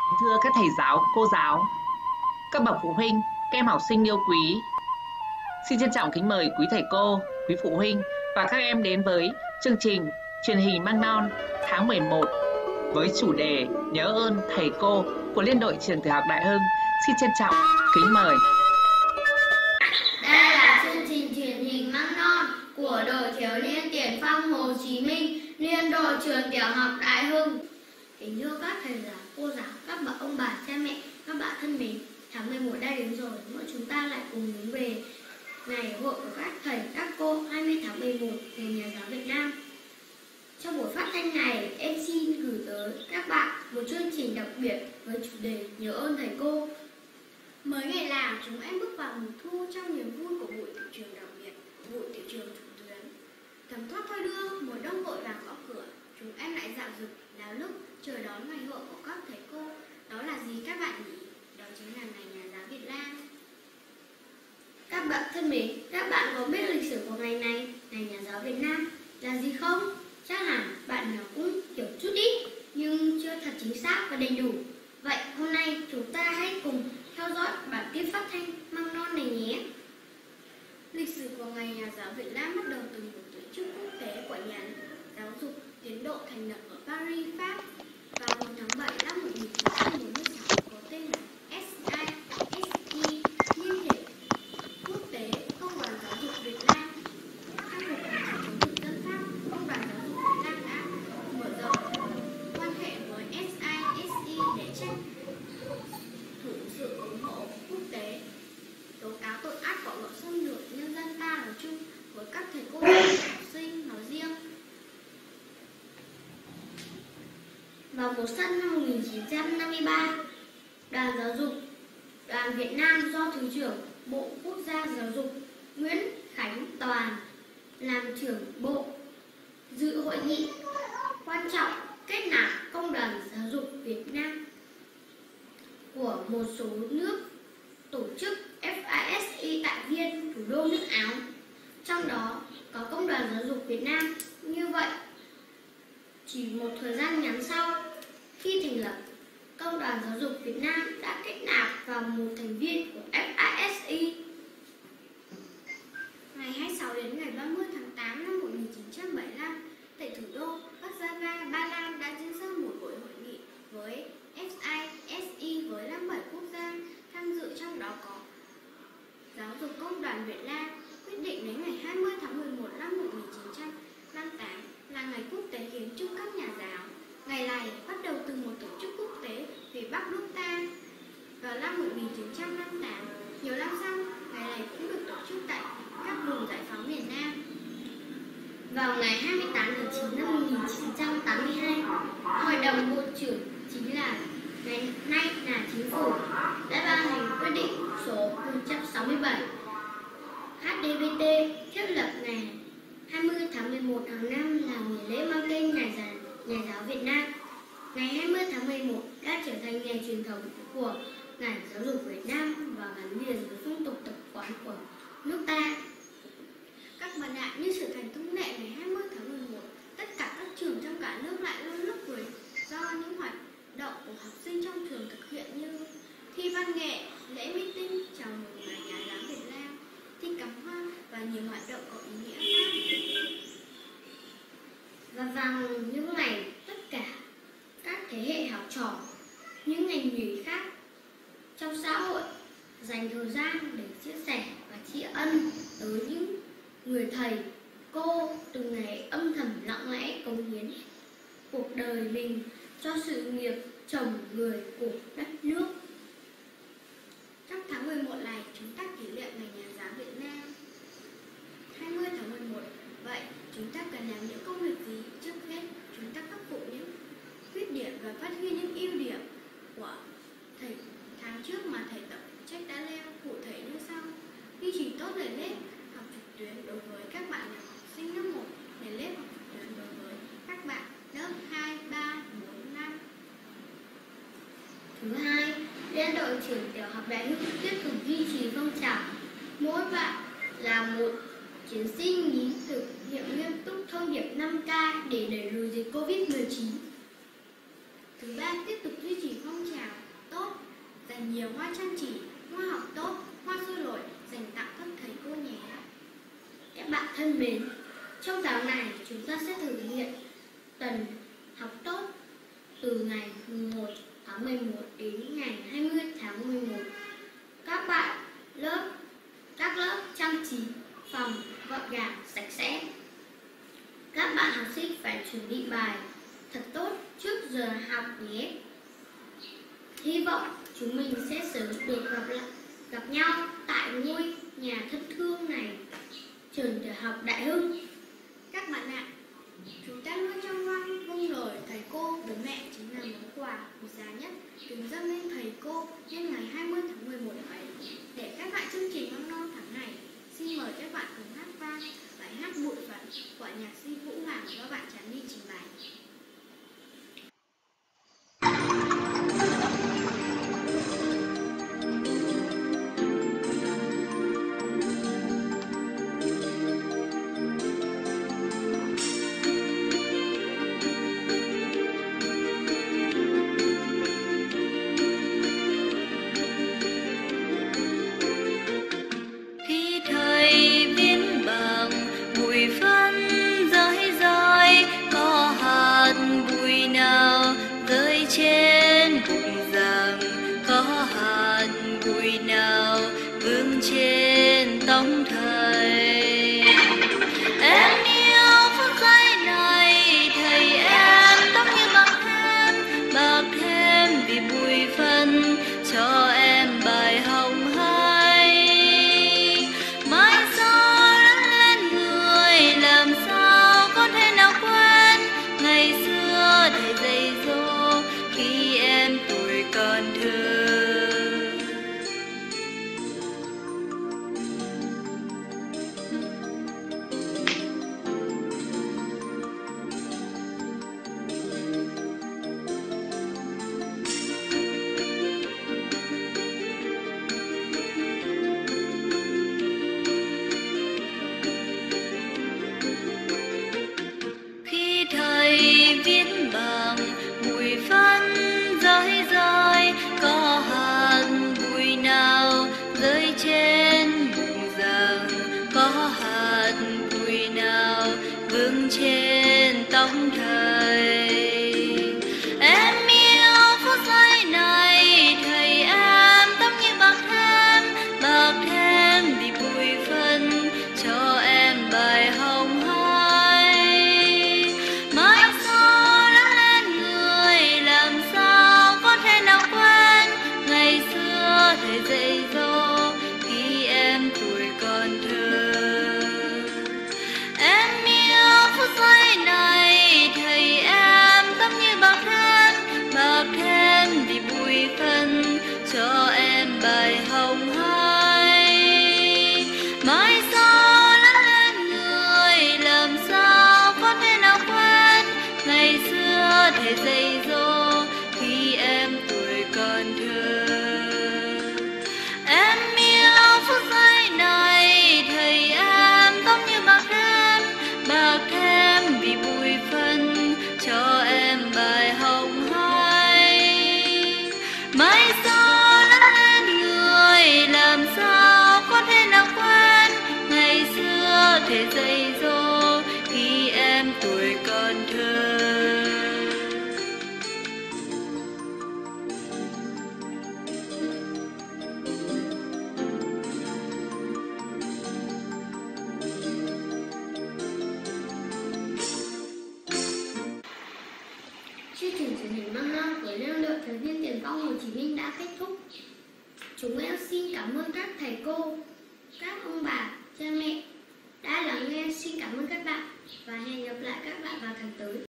Thưa các thầy giáo, cô giáo, các bậc phụ huynh, các em học sinh yêu quý, xin trân trọng kính mời quý thầy cô, quý phụ huynh và các em đến với chương trình truyền hình Măng Non tháng 11 với chủ đề Nhớ ơn thầy cô của Liên đội Trường Tiểu học Đại Hưng. Xin trân trọng kính mời. Đây là chương trình truyền hình Măng Non của đội thiếu niên Tiền Phong Hồ Chí Minh, Liên đội Trường Tiểu học Đại Hưng. Kính thưa các thầy giáo, cô giáo, các bậc ông bà, cha mẹ, các bạn thân mến, tháng 11 đã đến rồi, mỗi chúng ta lại cùng hướng về ngày hội của các thầy, các cô 20 tháng 11, ngày Nhà giáo Việt Nam. Trong buổi phát thanh này, em xin gửi tới các bạn một chương trình đặc biệt với chủ đề Nhớ ơn thầy cô. Mới ngày nào chúng em bước vào mùa thu trong niềm vui của buổi tiểu trường đặc biệt, buổi tiểu trường chủ tuyến. Thấm thoát thôi đưa, mùa đông vội vàng gõ cửa, chúng em lại dạo dực, láo lức chờ đón ngày hội của các thầy cô. Đó là gì các bạn nhỉ? Đó chính là ngày Nhà giáo Việt Nam. Các bạn thân mến, các bạn có biết lịch sử của ngày này, ngày Nhà giáo Việt Nam là gì không? Chắc hẳn bạn nào cũng hiểu chút ít, nhưng chưa thật chính xác và đầy đủ. Vậy hôm nay chúng ta hãy cùng theo dõi bản tin phát thanh Măng Non này nhé. Lịch sử của ngày Nhà giáo Việt Nam bắt đầu từ một tổ chức quốc tế của nhà giáo dục tiến độ thành lập ở Paris, Pháp vào hồi tháng 7 năm 1946 có tên là SISE, Liên hiệp quốc tế Công đoàn Giáo dục Việt Nam. Trong cuộc kháng chiến chống thực dân Pháp, Công đoàn Giáo dục Việt Nam đã mở rộng quan hệ với SISE để tranh thủ sự ủng hộ quốc tế, tố cáo tội ác của bọn xâm lược nhân dân ta nói chung với các thầy cô và học sinh nói riêng. Vào mùa xuân năm 1953, Đoàn Giáo dục Đoàn Việt Nam do Thứ trưởng Bộ Quốc gia Giáo dục Nguyễn Khánh Toàn làm trưởng bộ dự hội nghị quan trọng kết nạp Công đoàn Giáo dục Việt Nam của một số nước tổ chức FISE tại Viên, thủ đô nước Áo. Trong đó có Công đoàn Giáo dục Việt Nam. Như vậy, chỉ một thời gian ngắn sau khi thành lập, Công đoàn Giáo dục Việt Nam đã kết nạp vào một thành viên của FISE. Ngày 26 đến ngày 30 tháng 8 năm 1975, tại thủ đô Warsaw, Ba Lan đã diễn ra một buổi hội nghị với FISE với 57 quốc gia tham dự, trong đó có Giáo dục Công đoàn Việt Nam. Quyết định đến ngày 20 tháng 11 năm 1958 là ngày quốc tế hiến trương các nhà giáo. Ngày này bắt đầu từ một tổ chức quốc tế phía Bắc nước ta. Vào năm 1958, nhiều năm sau, ngày này cũng được tổ chức tại các vùng giải phóng miền Nam. Vào ngày 28 tháng 9 năm 1982, Hội đồng Bộ trưởng, chính là ngày nay là Chính phủ, đã ban hành quyết định số 167 HDBT thiết lập ngày 20 tháng 11 hàng năm là ngày lễ mang tên Nhà giáo Việt Nam. Ngày 20 tháng 11 đã trở thành ngày truyền thống của ngành giáo dục Việt Nam và gắn liền với phong tục tập quán của nước ta. Các bạn ạ, như sự thành thông lệ ngày 20 tháng 11, tất cả các trường trong cả nước lại luôn lúc cười do những hoạt động của học sinh trong trường thực hiện như thi văn nghệ, lễ meeting chào mừng ngày Nhà giáo Việt Nam, thi cắm hoa và nhiều hoạt động có ý nghĩa khác. Và vào những ngày tất cả các thế hệ học trò, những ngành nghề khác trong xã hội dành thời gian để chia sẻ và tri ân tới những người thầy, cô từng ngày âm thầm lặng lẽ cống hiến cuộc đời mình cho sự nghiệp trồng người của đất nước. Trong tháng 11 này, chúng ta kỷ niệm ngày Nhà giáo Việt Nam 20 tháng 11. Vậy, chúng ta cần làm những công việc gì? Trước hết, chúng ta khắc phục những khuyết điểm và phát huy những ưu điểm của thầy tháng trước mà thầy tập trách đã nêu, cụ thể như sau: duy trì tốt nền nếp học trực tuyến đối với các bạn là học sinh lớp 1, nền nếp học trực tuyến đối với các bạn lớp 2, 3, 4, 5. Thứ hai, Liên đội Trường Tiểu học Đại Hưng tiếp tục duy trì phong trào mỗi bạn là một chiến sĩ nhí, thực hiện nghiêm túc thông điệp 5K để đẩy lùi dịch Covid-19. Thứ ba, tiếp tục duy trì phong trào nhiều hoa trang trí, hoa học tốt, hoa sôi nổi dành tặng các thầy cô nhé. Các bạn thân mến, trong tháng này chúng ta sẽ thực hiện tuần học tốt từ ngày 1 tháng 11 đến ngày 20 tháng 11. Các bạn các lớp trang trí phòng gọn gàng, sạch sẽ. Các bạn học sinh phải chuẩn bị bài thật tốt trước giờ học nhé. Hy vọng chúng mình sẽ sớm được gặp nhau tại ngôi nhà thân thương này, trường tiểu học Đại Hưng. Các bạn ạ, chúng ta luôn trong vâng lời thầy cô, bố mẹ chính là món quà quý giá nhất kính dâng lên thầy cô nhân ngày 20 tháng 11 ấy. Để khép lại chương trình năm non tháng này, xin mời các bạn cùng hát vang bài hát Bụi Phận của nhạc sĩ Vũ Hoàng do bạn Tráng Nhi trình bày. Trên bụng rằng có hạt bụi nào vương trên tóc thầy. Em yêu phút giây này, thầy em tóc như bạc thêm vì bụi phân cho em bài học hay. Mai sau lớn lên người, làm sao có thể nào quên ngày xưa thầy dạy dỗ khi em tuổi còn thơ. Khi thầy viết bằng bụi phân rơi rơi, có hạt bụi nào rơi trên bụng rằng có hạt bụi nào vương trên tóc thầy. Em yêu phút giây này, thầy em tóc như bạc thêm vì bụi phân cho em bài học hay. Mai sau lớn lên người, làm sao có thể nào quên ngày xưa thầy dạy dỗ khi em tuổi còn thơ. Em yêu phút giây này, thầy em tóc như bạc thêm vì bụi phân cho em bài học hay. Mai sau lớn lên người, làm sao có thể nào quên ngày xưa thầy dạy dỗ khi em tuổi còn thơ. Em yêu phút giây này, thầy em tóc như bạc thêm vì bụi phân cho em bài học hay. Mai sau lớn lên người, làm sao có thể nào quên ngày xưa thầy dạy dỗ khi em tuổi còn thơ. Chương trình truyền hình Măng Non với năng lượng thiếu niên tiền phong Hồ Chí Minh đã kết thúc. Chúng em xin cảm ơn các thầy cô, các ông bà, cha mẹ đã lắng nghe. Xin cảm ơn các bạn và hẹn gặp lại các bạn vào tháng tới.